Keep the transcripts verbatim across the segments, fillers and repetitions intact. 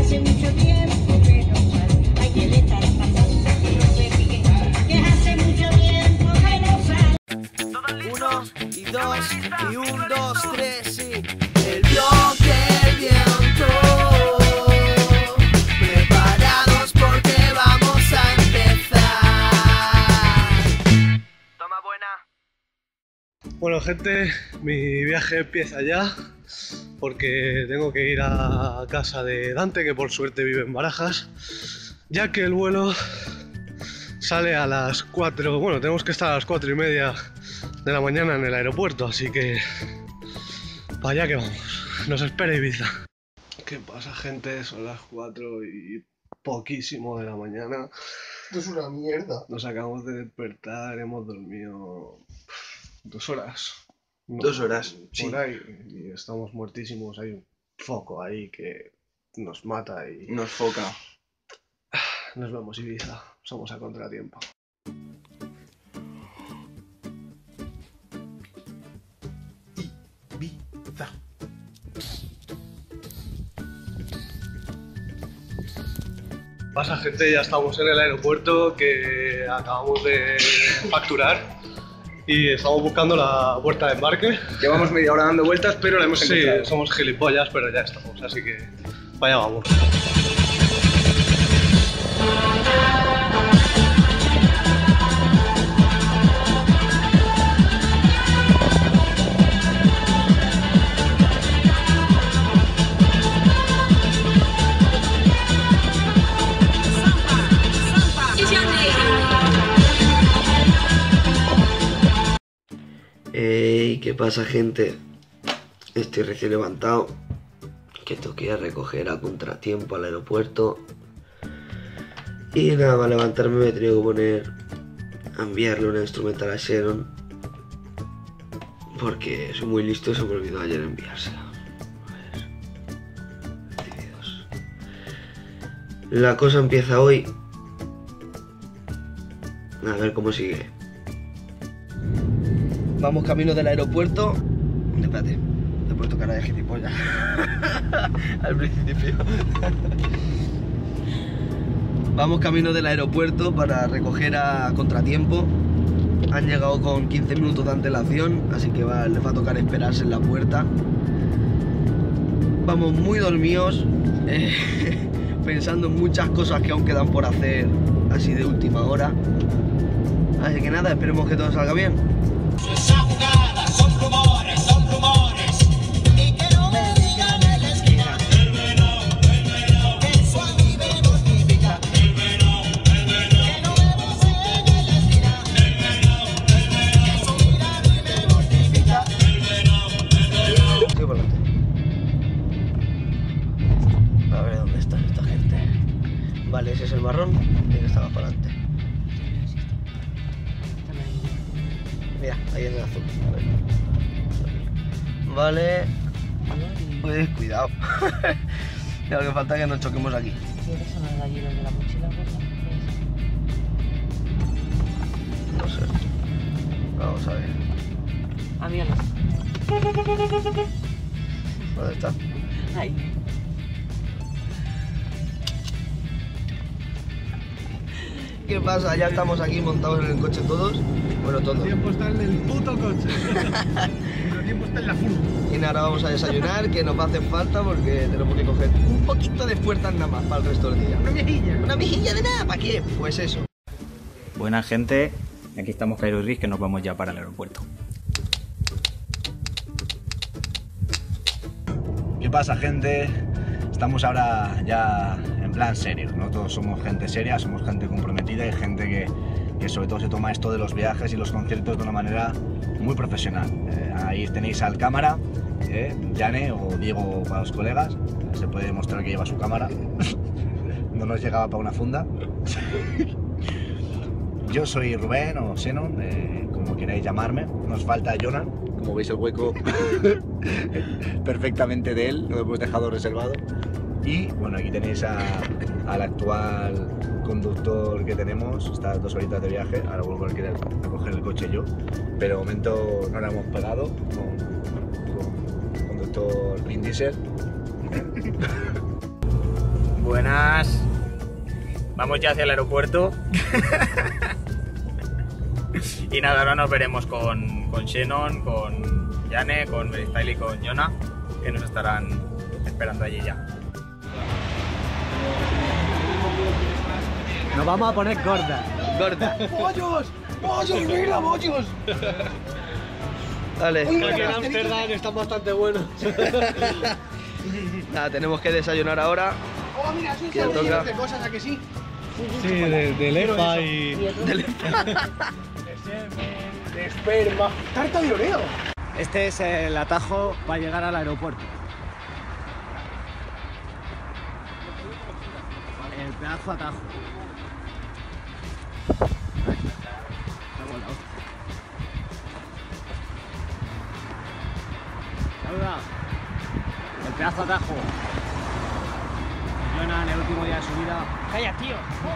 hace mucho tiempo que no sale. Ay, que le estará pasando, que no se fije, que hace mucho tiempo que no sale. Uno y dos y un, dos, tres, sí. El bloque, el viento. Preparados porque vamos a empezar. Toma buena. Bueno, gente, mi viaje empieza ya porque tengo que ir a casa de Dante, que por suerte vive en Barajas, ya que el vuelo sale a las cuatro, bueno, tenemos que estar a las cuatro y media de la mañana en el aeropuerto, así que para allá que vamos, nos espera Ibiza. ¿Qué pasa, gente? Son las cuatro y poquísimo de la mañana. Esto es una mierda. Nos acabamos de despertar, hemos dormido dos horas. No, Dos horas, por sí. ahí, y estamos muertísimos. Hay un foco ahí que nos mata y Nos foca. nos vemos Ibiza. Somos a contratiempo. Ibiza. Pasa, gente, ya estamos en el aeropuerto, que acabamos de facturar y estamos buscando la puerta de embarque. Llevamos media hora dando vueltas, pero la hemos Sí, encontrado. somos gilipollas, pero ya estamos, así que vaya vamos. Hey, ¿qué pasa, gente? Estoy recién levantado, que tengo que ir a recoger a contratiempo al aeropuerto. Y nada, para levantarme me he tenido que poner a enviarle una instrumental a Sharon, porque soy muy listo y se me olvidó ayer enviársela. A ver. Decididos. La cosa empieza hoy. A ver cómo sigue. Vamos camino del aeropuerto. Espérate, te he puesto cara de gilipollas al principio. Vamos camino del aeropuerto para recoger a contratiempo. Han llegado con quince minutos de antelación, así que va, les va a tocar esperarse en la puerta. Vamos muy dormidos, eh, pensando en muchas cosas que aún quedan por hacer, así de última hora. Así que nada, esperemos que todo salga bien. Esa jugada son rumores, son rumores. Y que no me digan en la esquina. El venado, el venado. Eso a mí me mortifica. El venado, el venado. Que no me voceen en la esquina. El venado, el venado. Eso mira a mí me mortifica. El venado, el venado. Estoy por delante. A ver dónde está esta gente. Vale, ese es el marrón, tiene que estar para adelante. Mira, ahí en el azul. A ver. Vale. Pues cuidado. Ya lo que falta es que nos choquemos aquí. Creo que son los gallinos de la mochila, ¿verdad? No sé. Vamos a ver. Aviones. ¿Dónde está? Ahí. ¿Qué pasa? Ya estamos aquí montados en el coche todos. Bueno, todos. El tiempo está en el puto coche. El tiempo está en la furgo. Y ahora vamos a desayunar, que nos va a hacer falta porque tenemos que coger un poquito de fuerzas nada más para el resto del día. Una mejilla. ¿Una mejilla de nada? ¿Para qué? Pues eso. Buena gente, aquí estamos Cairo y Riz, que nos vamos ya para el aeropuerto. ¿Qué pasa, gente? Estamos ahora ya en plan serio, ¿no? Todos somos gente seria, somos gente comprometida y gente que, que sobre todo se toma esto de los viajes y los conciertos de una manera muy profesional. Eh, ahí tenéis al cámara, eh, Yane o Diego para los colegas, se puede demostrar que lleva su cámara, no nos llegaba para una funda. Yo soy Rubén o Xenon, eh, como queráis llamarme, nos falta Jonan, como veis el hueco perfectamente de él, lo hemos dejado reservado. Y bueno, aquí tenéis a, al actual conductor que tenemos, está dos horitas de viaje, ahora vuelvo a querer a coger el coche yo, pero de momento no la hemos pegado con, con conductor Vin Diesel. Vamos ya hacia el aeropuerto. Y nada, ahora nos veremos con, con Shannon, con Jane, con Style y con Jonah, que nos estarán esperando allí ya. Nos vamos a poner gordas. Gorda. ¡Pollos! ¡Pollos! ¡Mira, pollos! Dale. Aquí en Amsterdam están bastante buenos. Nada, tenemos que desayunar ahora. ¡Oh, mira! Eso ¿Quién está toca? lleno de cosas, ¿a que sí? Sí, de, de lefa y... De semen, de esperma... ¡Tarta de Oreo! Este es el atajo para llegar al aeropuerto. El pedazo atajo. Saluda. El pedazo atajo. Jonah en el último día de su vida. ¡Calla, tío!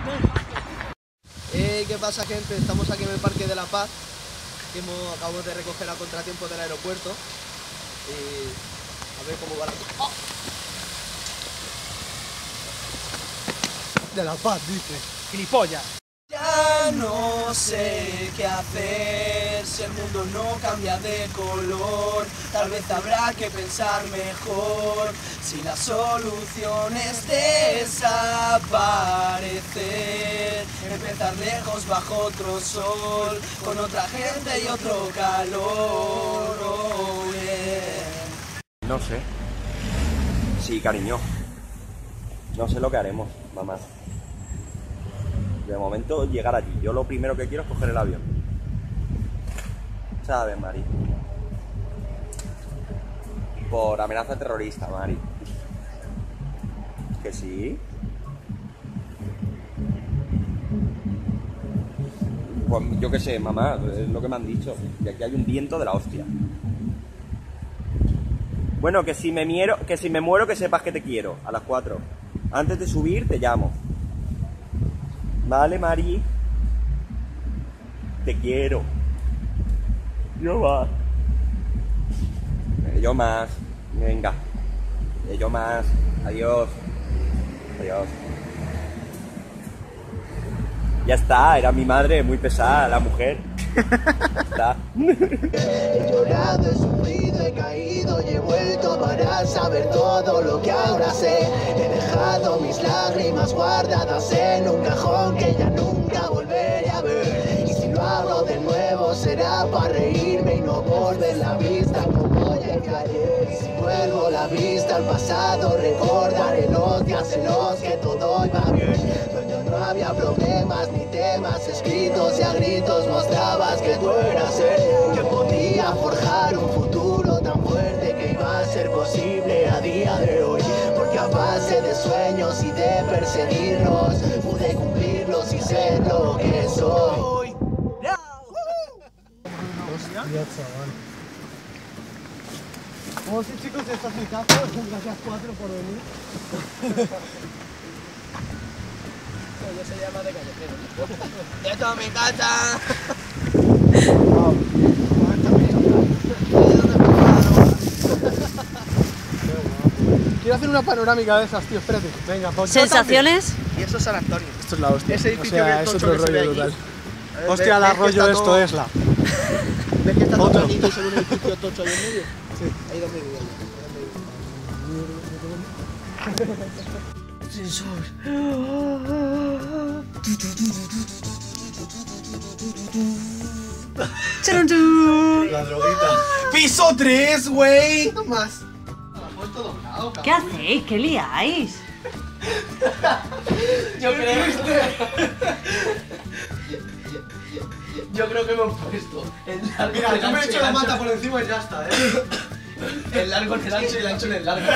Eh, ¿qué pasa, gente? Estamos aquí en el Parque de la Paz, que hemos, acabamos de recoger a contratiempo del aeropuerto y a ver cómo va la cosa. ¡Oh! De la Paz, dice. ¡Gilipollas! Ya no sé qué hacer si el mundo no cambia de color. Tal vez habrá que pensar mejor si la solución es desaparecer. Empezar lejos bajo otro sol, con otra gente y otro calor. Oh, yeah. No sé. Sí, cariño. No sé lo que haremos, mamá. De momento llegar allí. Yo lo primero que quiero es coger el avión. ¿Sabes, Mari? Por amenaza terrorista, Mari. Que sí. Pues yo qué sé, mamá, es lo que me han dicho. Que aquí hay un viento de la hostia. Bueno, que si me miero, que si me muero, que sepas que te quiero. A las cuatro. Antes de subir te llamo. Vale, Mari. Te quiero. Yo más. Yo más. Venga. Yo más. Adiós. Adiós. Ya está, era mi madre, muy pesada, la mujer. Ya está. He llorado, he sufrido, he caído y he vuelto para saber todo lo que ahora sé. He dejado mis lágrimas guardadas en un cajón que ya nunca volveré a ver. Y si lo hago de nuevo será para reírme y no volver la vista como llegué ayer. Y si vuelvo la vista al pasado recordaré los días en los que todo iba bien, donde no había problemas ni temas escritos y a gritos mostrabas que tú eras él, que podía forjar un futuro tan fuerte que iba a ser posible a día de hoy, porque a base de sueños y de perseguirlos pude cumplirlos y ser lo que soy. Hostia, chaval. Como si, chicos, esto es mi caso. Gracias, cuatro, por venir. Eso se llama de callejero. ¡Esto me encanta! Quiero hacer una panorámica de esas, tío, espérate. Venga, pues ¿Sensaciones? Y eso es San Antonio. esto es la hostia. Ese O edificio sea, bien es tocho otro que se ve rollo allí. total. ¿Ves- Hostia, ves el que arroyo está esto todo- es la. ¿Ves que está todo Otro. bonito y se ve un edificio tocho ahí en medio? Sí. Ahí donde vivo yo. La droguita. ¡Piso tres, güey! No más. Lo has puesto doblado, ¿Qué hacéis? ¿Qué liáis? Yo creo Yo creo que hemos puesto el largo. Mira, el yo me he ancho y hecho el la ancho. manta por encima y ya está, ¿eh? El largo en el ancho y el ancho en el largo.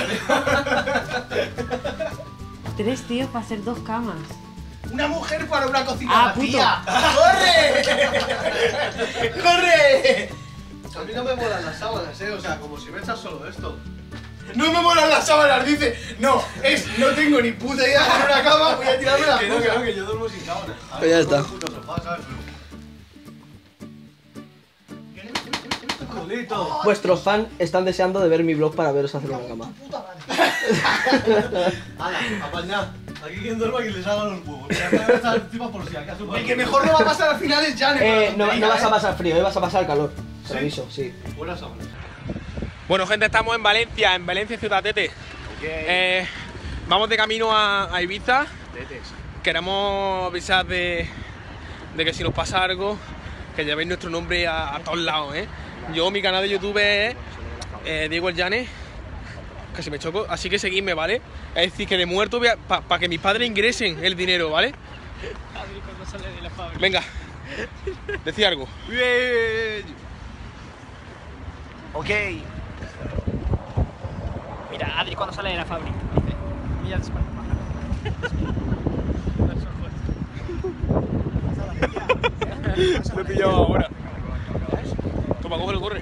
Tres tíos para hacer dos camas. Una mujer para una cocina Ah, vacía. ¡Corre! ¡Corre! A mí no me molan las sábanas, ¿eh? O sea, como si me echas solo esto. No me molan las sábanas, dice. No, es no tengo ni puta idea de hacer una cama, voy a tirarme la Que no, que no, puta. que yo duermo sin sábanas. A Pues ya ver, está. un puto sofá, ¿sabes? Pero- Culito. Vuestros fans están deseando de ver mi vlog para veros hacer una cama. Hala, apañad. Aquí quien duerma que le salgan los huevos. Mira, voy a estar encima por si acaso. El que mejor lo va a pasar al final es Jane. Eh, no, no vas a pasar frío, eh, vas a pasar calor. Te ¿Sí? aviso, sí. Buenas sábanas. Bueno, gente, estamos en Valencia, en Valencia Ciudad Tete. Eh, vamos de camino a, a Ibiza. Queremos avisar de, de que si nos pasa algo, que llevéis nuestro nombre a, a todos lados, ¿eh? Yo, mi canal de YouTube es eh, Diego el Llane, casi me choco, así que seguidme, ¿vale? Es decir, que de muerto para pa que mis padres ingresen el dinero, ¿vale? Venga, decía algo. Ok. Mira, Adri cuando sale de la fábrica. Mira, Lo he pillado ahora. Toma, cógelo, corre.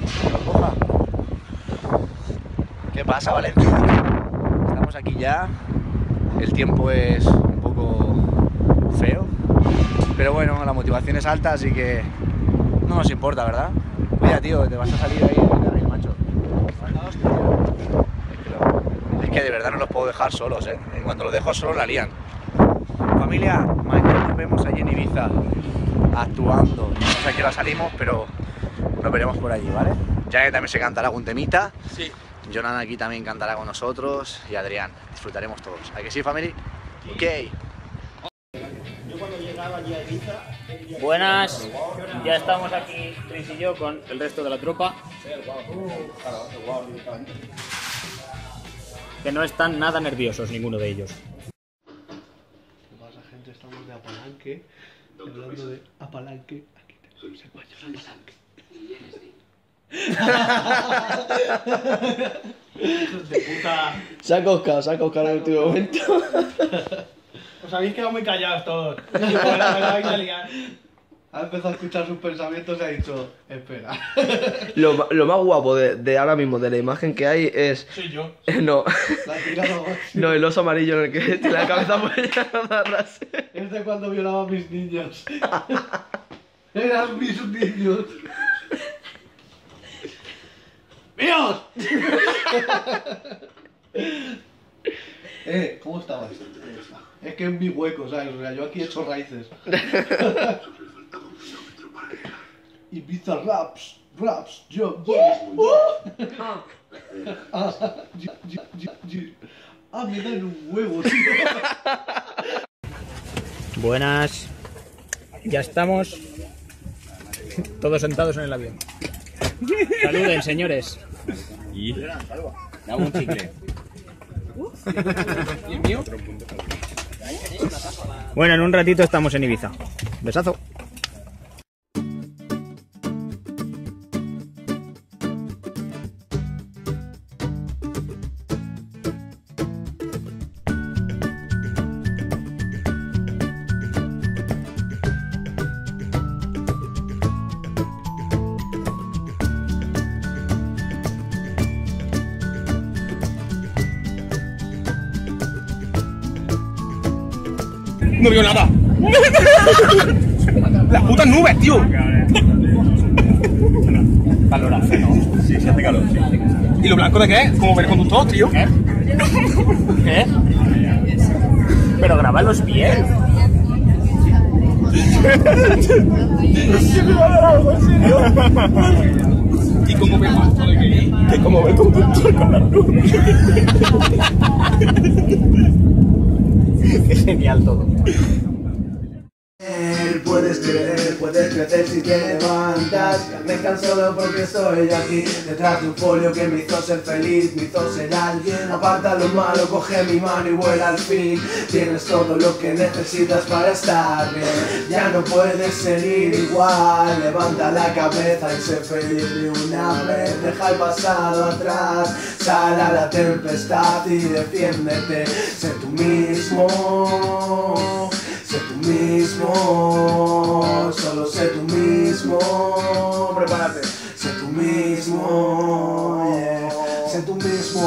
¿Qué pasa, Valencia? Estamos aquí ya. El tiempo es un poco feo. Pero bueno, la motivación es alta, así que no nos importa, ¿verdad? Mira, tío, te vas a salir ahí de carril, macho. Es que de verdad no los puedo dejar solos, ¿eh? En cuanto los dejo solos la lían. Familia, mañana nos vemos allí en Ibiza actuando. No sé a qué hora salimos, pero nos veremos por allí, ¿vale? Jane también se cantará algún temita. Sí. Jonan aquí también cantará con nosotros. Y Adrián, disfrutaremos todos. ¿A que sí, family? Ok. Yo cuando llegaba allí a Ibiza... Buenas, ya estamos aquí, Chris y yo, con el resto de la tropa. Que no están nada nerviosos ninguno de ellos. ¿Qué pasa, gente? Estamos de Apalanque. Hablando de Apalanque. Aquí tenemos el mayor Apalanque. Hijos de puta. Se ha coscado, se ha coscado en el último momento. Os habéis quedado muy callados todos. Ha empezado a escuchar sus pensamientos y ha dicho, espera. Lo, ma- lo más guapo de, de ahora mismo, de la imagen que hay, es... Soy yo. Eh, no, La ha tirado. no, el oso amarillo en el que tiene la cabeza por allá atrás. Es de cuando violaba a mis niños. Eran mis niños. ¡Míos! Eh, ¿cómo estabas? Es que en mi hueco, ¿sabes? O sea, yo aquí he hecho raíces. Ibiza raps, raps, yo, yo. Ah, yo, yo, yo, yo. Ah, me dan un huevo, tío. Buenas, ya estamos todos sentados en el avión. Saluden, señores. Y... me hago un chicle. Bueno, en un ratito estamos en Ibiza. Besazo. No veo nada. Las putas nubes, tío. Calor hace, ¿no? Sí, sí hace calor, sí. ¿Y lo blanco de qué es? Como ver conductor, tío. ¿Qué? ¿Qué? Pero grabarlos bien. ¿Y cómo ve más todo de qué? Que como ve conductor con las nubes. Qué genial todo. Puedes creer, puedes crecer si te levantas. Me están solo porque estoy aquí, detrás de un folio que me hizo ser feliz, me hizo ser alguien. Aparta lo malo, coge mi mano y vuela al fin. Tienes todo lo que necesitas para estar bien. Ya no puedes seguir igual. Levanta la cabeza y sé feliz de una vez. Deja el pasado atrás, sal a la tempestad y defiéndete. Sé tú mismo. Sé tú mismo, solo sé tú mismo. Prepárate. Sé tú mismo, yeah. Sé tú mismo, sale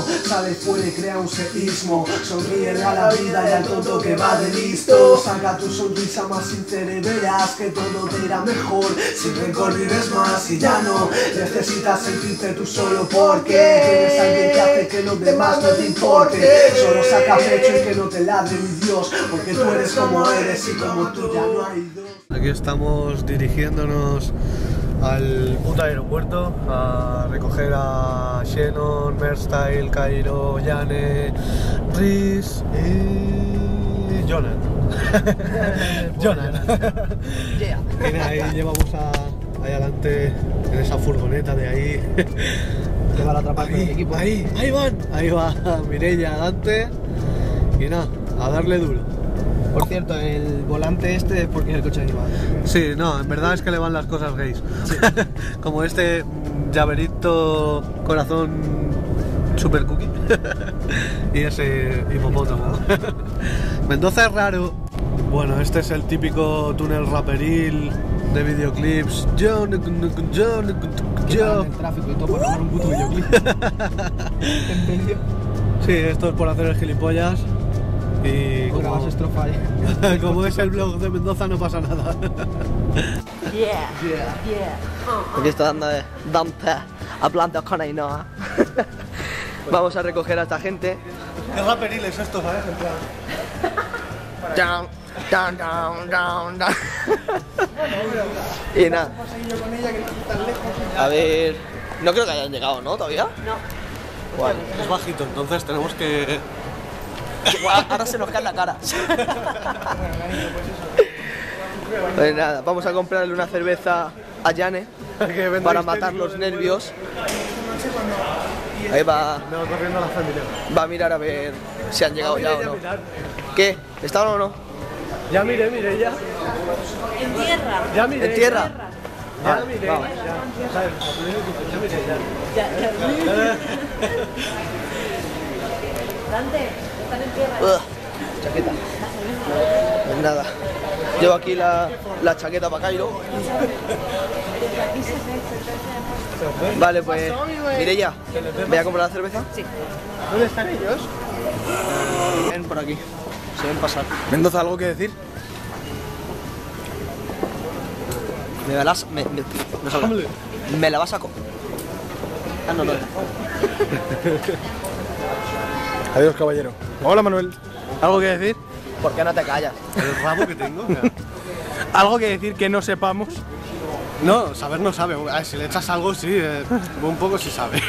de fuera y crea un seísmo. Sonríe a la vida y al tonto que va de listo. Saca tu sonrisa más sincera y verás que todo te irá mejor. Sin rencor vives más y ya no necesitas sentirte tú solo porque eres alguien que hace que los demás no te importe. Solo saca pecho y que no te ladre mi Dios, porque tú eres como eres y como tú ya no hay dos. Aquí estamos dirigiéndonos al puto aeropuerto a recoger a Shannon, Merstyle, Cairo, Yane, Rhys y Jonan. Jonan. Yeah. Y nada, ahí llevamos a, ahí adelante en esa furgoneta de ahí. Que va a atrapar ahí, el equipo. Ahí, ahí van. Ahí va Mireia, Dante. Y nada, a darle duro. Por cierto, el volante este es porque es el coche de mi madre. Sí, no, en verdad es que le van las cosas gays. Sí. Como este llaverito corazón super cookie. Y ese hipopótamo. Mendoza es raro. Bueno, este es el típico túnel raperil de videoclips. Yo, yo, yo. El tráfico y todo por grabar un puto videoclip. En medio. Sí, esto es por hacer el gilipollas. Y como, como, estrofa, como es el blog de Mendoza no pasa nada. Yeah, Yeah. yeah. Aquí está Dante, Dante hablando con Ainhoa. Vamos a recoger a esta gente. ¿Qué raperil es esto, sabes? En plan. Down, down, down, down, down. Y nada. A ver. No creo que hayan llegado, ¿no? ¿Todavía? No. Guay. Es bajito, entonces tenemos que. Ahora se nos cae la cara. Pues nada, vamos a comprarle una cerveza a Yane para matar los nervios. Ahí va. No, corriendo a la familia. Va a mirar a ver si han llegado ya o no. ¿Qué? ¿Están o no? Ya miré, miré ya. En tierra. Ya miré. ¿En tierra? Ya Vale, miré. vamos. Ya, ¿sabes? Ya miré ya. Ya, ya. Dante, están en tierra. Ugh, chaqueta. Pues nada. Llevo aquí la, la chaqueta para Cairo. Vale, pues. Mireia, ¿voy a comprar la cerveza? Sí. ¿Dónde están ellos? Ven por aquí. Se ven pasar. Mendoza, ¿algo que decir? Me la, me, me, no sabes. Me la vas a comer. Ah, no, no. Adiós, caballero. Hola, Manuel. ¿Algo que decir? ¿Por qué no te callas? El rabo que tengo. ¿Algo que decir que no sepamos? No, saber no sabe. A ver, si le echas algo, sí. Eh, un poco sí sabe.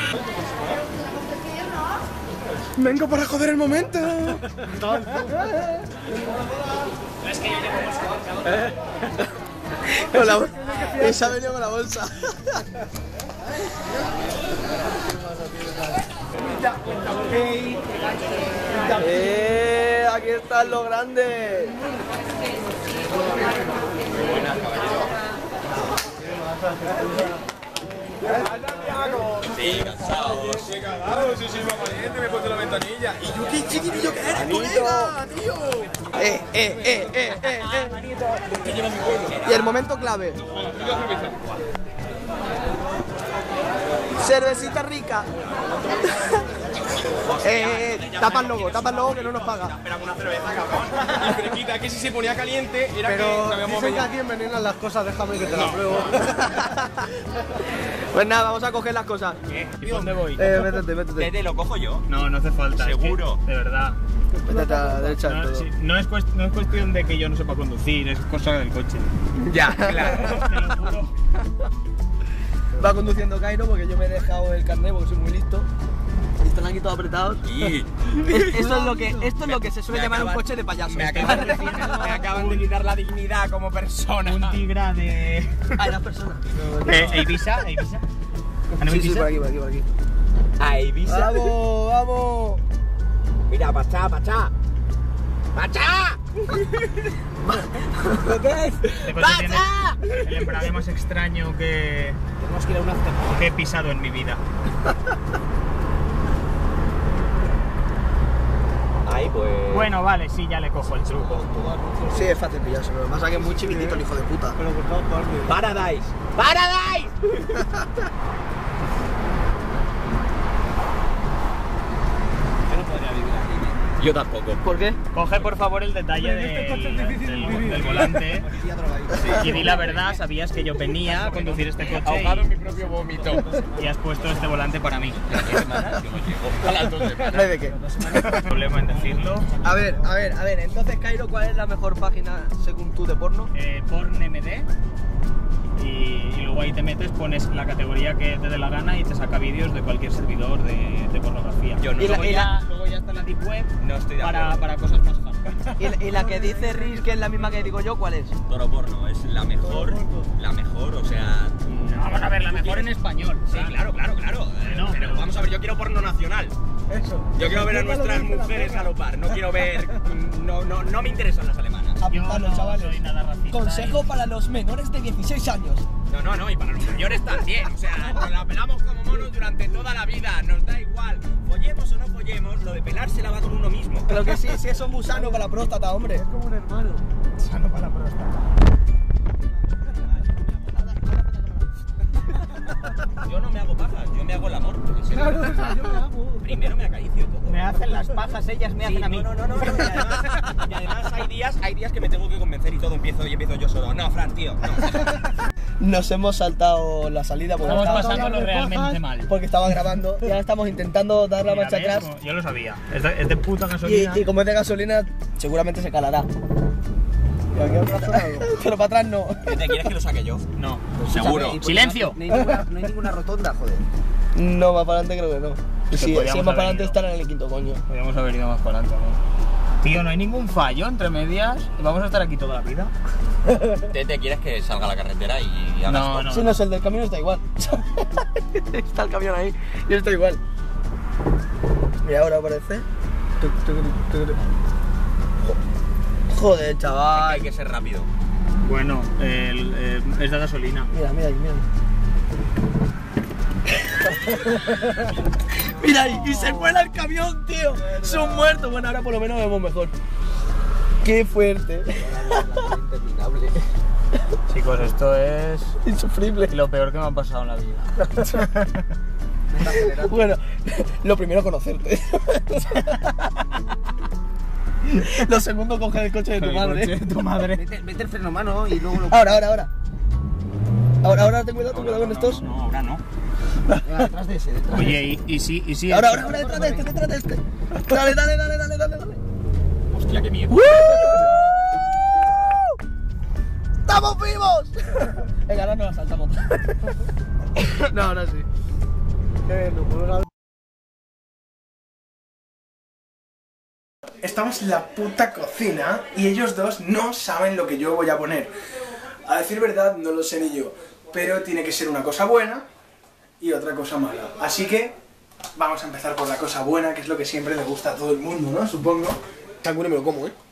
Vengo para joder el momento. Con la bolsa. Esa ha venido con la bolsa. ¡Eh! Aquí están los grandes. Sí, cansado. Sí, cansado. Sí, sí, valiente. Me he puesto la ventanilla. ¿Y yo qué chiquitillo que eres, colega, tío? Eh, eh, eh, eh, eh, eh. Y el momento clave. Cervecita rica. Eh, eh, tapa el logo, tapa el logo que no nos paga. Espera, una cerveza, cabrón. Y fresquita, que si se ponía caliente era Pero que sabíamos dicen que aquí envenenan las cosas, déjame que te las pruebo. Pues nada, vamos a coger las cosas. ¿Y dónde voy? Eh, métete, métete. Vete, lo cojo yo. No, no hace falta. es que, ¿Seguro? de verdad. Métete a la derecha del No, todo. sí, no, es cuest- no es cuestión de que yo no sepa conducir, es cosa del coche. Ya, claro. Te lo juro. Va conduciendo Cairo porque yo me he dejado el carnet porque soy muy listo. Y están aquí todos apretados. Y Es- Esto es lo que, esto es lo que se suele Me llamar acaban- un coche de payaso. me acaban, de, me acaban de quitar la dignidad como persona. Un tigra de. Hay las personas. Eh, ¿E Ibiza? ¿E Ibiza? ¿Ah, no, Sí, sí, Ibiza? por aquí, por aquí, por aquí. A Ibiza. ¡Vamos, vamos! Mira, pachá, pachá. ¡Pachá! ¿Qué es? Este coche tiene el embrague más extraño que, Tenemos que ir a un after. que he pisado en mi vida. Ahí, pues. Bueno, vale, sí, ya le cojo el truco. Sí, es fácil pillarse, lo que pasa es que es muy chiquitito el hijo de puta. Pero por todas partes. Paradise. Paradise. Yo tampoco. ¿Por qué? Coge por favor el detalle del, del, del volante y di la verdad, sabías que yo venía a conducir este coche ahogado en mi propio vómito y has puesto este volante para mí. ¿A qué semana? Yo no llego a las dos semanas. ¿No hay de qué? Problema en decirlo. A ver, a ver, a ver, entonces Cairo, ¿cuál es la mejor página según tú de porno? Eh, PornMD. Y, y luego ahí te metes, pones la categoría que te dé la gana y te saca vídeos de cualquier servidor de, de pornografía. Yo no. ¿Y la, luego, y ya, la... luego ya está la Deep Web No estoy de para, acuerdo. para cosas más hardcore. ¿Y, la, y la que dice Riz, que es la misma que digo yo, ¿cuál es? Toro Porno es la mejor, la mejor, o sea... Vamos a ver, la mejor en español. Sí, claro, claro, claro. Eh, No, pero vamos a ver, yo quiero porno nacional. Eso. Yo quiero ver a nuestras mujeres galopar, no quiero ver... No, no, no me interesan las alemanas. Yo Apuntadlo, no chavales. soy nada racista. Consejo para los menores de dieciséis años. No, no, no, y para los mayores también. O sea, nos la pelamos como monos durante toda la vida, nos da igual. Follemos o no follemos, lo de pelarse la va con uno mismo. Pero que sí, sí, eso es muy sano para la próstata, hombre. Es como un hermano. Sano para la próstata. Yo no me hago pajas, yo me hago el amor. En serio. Claro, o sea, yo me hago. Primero me acaricio todo. Me hacen las pajas, ellas me Sí, hacen a mí. no, no, no, no, no. Y además, y además hay días, hay días que me tengo que convencer y todo empiezo y empiezo yo solo. No, Fran, tío, no. Nos hemos saltado la salida porque Estamos estaba, pasándolo realmente mal. porque estaba grabando y ahora estamos intentando dar la Mira, marcha ¿ves? atrás. Como- Yo lo sabía. Es de, es de puta Y, gasolina. y como es de gasolina, seguramente se calará. Pero para atrás no. ¿Te quieres que lo saque yo? No. Seguro. ¡Silencio! No hay ninguna, no hay ninguna rotonda, joder. No, más para adelante creo que no. Y si, si podíamos es más haber para adelante ido. estará en el quinto coño. Podríamos haber ido más para adelante, ¿no? Tío, no hay ningún fallo entre medias. Vamos a estar aquí toda la vida. ¿Te, te quieres que salga a la carretera y hagas No, stop? no. Si no es el del camión, está igual. Está el camión ahí y está igual. Mira, ahora aparece. Tuc, tuc, tuc, tuc. Joder, chaval. Hay que ser rápido. Bueno, el, eh, es de gasolina. Mira, mira ahí, mira ahí. Mira ahí, y se vuela el camión, tío. Son muertos. Bueno, ahora por lo menos vemos mejor. Qué fuerte. Interminable. Chicos, esto es Insufrible. lo peor que me ha pasado en la vida. Bueno, lo primero conocerte. Lo segundo, coger el coche de tu El madre. coche de tu madre. Mete, mete el freno mano y luego lo... Ahora, ahora, ahora. Ahora, ahora, ten cuidado, ten cuidado con estos. No, ahora no. Venga, detrás de ese, detrás de Oye, y, y sí, y sí. Ahora, ahora, ahora, detrás de este, detrás de este. Dale, dale, dale, dale, dale, dale. Hostia, qué miedo. ¡Estamos vivos! Venga, ahora no la saltamos. No, ahora sí. Estamos en la puta cocina y ellos dos no saben lo que yo voy a poner. A decir verdad, no lo sé ni yo, pero tiene que ser una cosa buena y otra cosa mala. Así que vamos a empezar por la cosa buena, que es lo que siempre le gusta a todo el mundo, ¿no? Supongo. Canguro me lo como, ¿eh?